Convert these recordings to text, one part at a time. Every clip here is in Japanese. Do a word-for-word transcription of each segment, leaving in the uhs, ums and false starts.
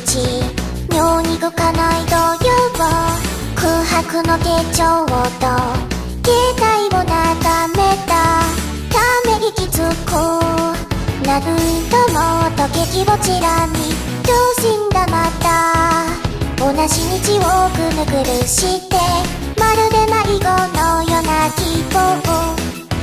ち妙に動かない動揺を空白の手帳と携帯を眺めたため息つく何度もと激をちらに両親がまた同じ道をぐるぐるしてまるで迷子のような希望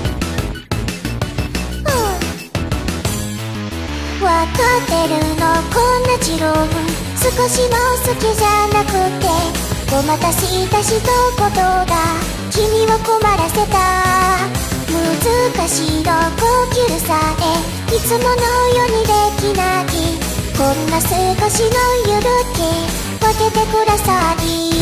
わかってるのこんな自分少しも好きじゃなくてごまかした一言が君を困らせた難しいの呼吸さえいつものようにできないこんな少しの勇気分けてください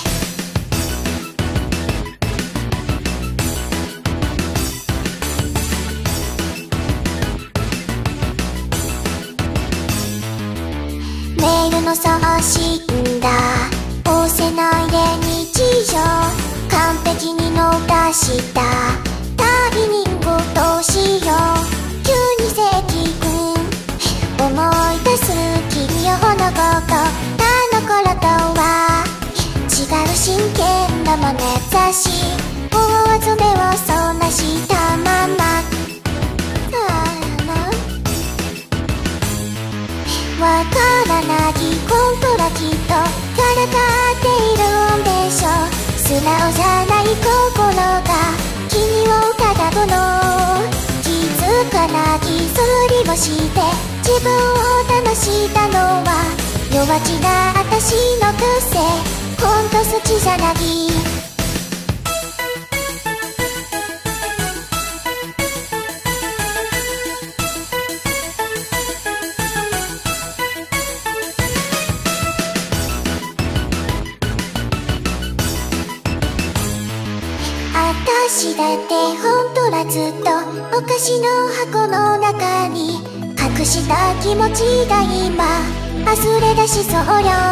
メールの送信だ押せないで日常完璧に逃したタイミングどうしよう急に関君思い出す君をのことあの頃とは違う真剣な眼差し思わず目をそらしたままわからないことはきっとからかっているんでしょう素直じゃない心が君を疑うの気づかないふりをして自分を騙したのは弱気な私の癖ほんと好きじゃない私だって本当はずっとお菓子の箱の中に隠した気持ちが今溢れ出しそうよ